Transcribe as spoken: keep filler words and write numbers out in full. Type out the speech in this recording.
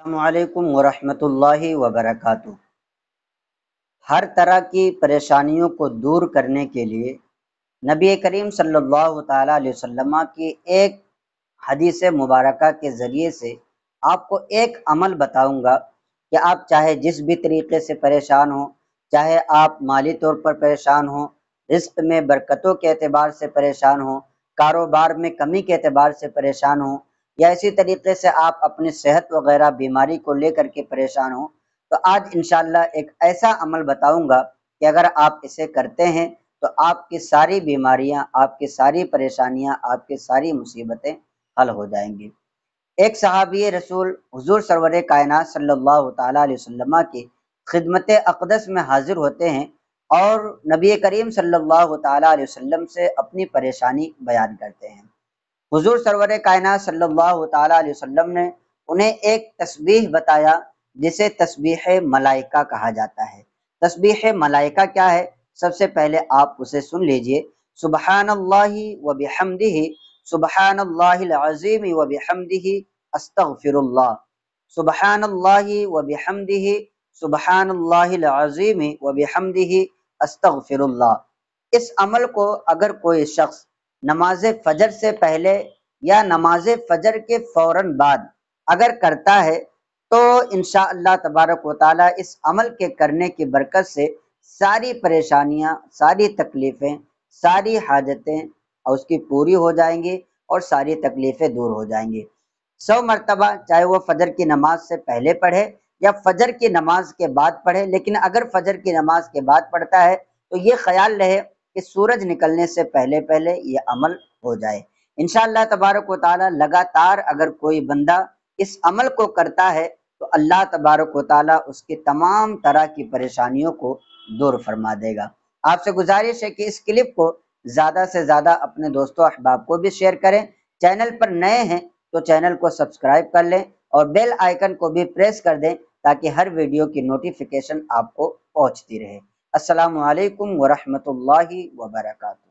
السلام علیکم ورحمۃ اللہ وبرکاتہ۔ ہر طرح کی پریشانیوں کو دور کرنے کے لیے نبی کریم صلی اللہ تعالیٰ علیہ وسلم کی ایک حدیث مبارکہ کے ذریعے سے آپ کو ایک عمل بتاؤں گا کہ آپ چاہے جس بھی طریقے سے پریشان ہوں، چاہے آپ مالی طور پر پریشان ہوں، رزق میں برکتوں کے اعتبار سے پریشان ہوں، کاروبار میں کمی کے اعتبار سے پریشان ہوں، یا اسی طریقے سے آپ اپنی صحت وغیرہ بیماری کو لے کر کے پریشان ہوں، تو آج انشاءاللہ ایک ایسا عمل بتاؤں گا کہ اگر آپ اسے کرتے ہیں تو آپ کی ساری بیماریاں، آپ کی ساری پریشانیاں، آپ کی ساری مصیبتیں حل ہو جائیں گی۔ ایک صحابی رسول حضور سرور کائنات صلی اللہ تعالیٰ علیہ وسلم کی خدمت اقدس میں حاضر ہوتے ہیں اور نبی کریم صلی اللہ تعالیٰ علیہ وسلم سے اپنی پریشانی بیان کرتے ہیں۔ حضور سرور کائنات صلی اللہ تعالیٰ علیہ وسلم نے انہیں ایک تسبیح بتایا جسے تسبیح ملائکہ کہا جاتا ہے۔ تسبیح ملائکہ کیا ہے؟ سب سے پہلے آپ اسے سن لیجئے۔ سبحان اللہ و بحمدہ، سبحان اللہ العظیم و بحمدہ، استغفر اللہ۔ سبحان اللہ و بحمدہ، سبحان اللہ العظیم و بحمدہ، استغفر اللہ۔ اس عمل کو اگر کوئی شخص نماز فجر سے پہلے یا نماز فجر کے فوراً بعد اگر کرتا ہے تو انشاءاللہ تبارک و تعالیٰ اس عمل کے کرنے کی برکت سے ساری پریشانیاں، ساری تکلیفیں، ساری حاجتیں اس کی پوری ہو جائیں گی اور ساری تکلیفیں دور ہو جائیں گی۔ سو مرتبہ چاہے وہ فجر کی نماز سے پہلے پڑھے یا فجر کی نماز کے بعد پڑھے، لیکن اگر فجر کی نماز کے بعد پڑھتا ہے تو یہ خیال رہے کہ سورج نکلنے سے پہلے پہلے یہ عمل ہو جائے۔ انشاءاللہ تبارک و تعالیٰ لگاتار اگر کوئی بندہ اس عمل کو کرتا ہے تو اللہ تبارک و تعالیٰ اس کی تمام طرح کی پریشانیوں کو دور فرما دے گا۔ آپ سے گزارش ہے کہ اس کلپ کو زیادہ سے زیادہ اپنے دوستوں احباب کو بھی شیئر کریں۔ چینل پر نئے ہیں تو چینل کو سبسکرائب کر لیں اور بیل آئیکن کو بھی پریس کر دیں تاکہ ہر ویڈیو کی نوٹیفیکیشن آپ کو پہنچتی رہے۔ السلام علیکم ورحمۃ اللہ وبرکاتہ۔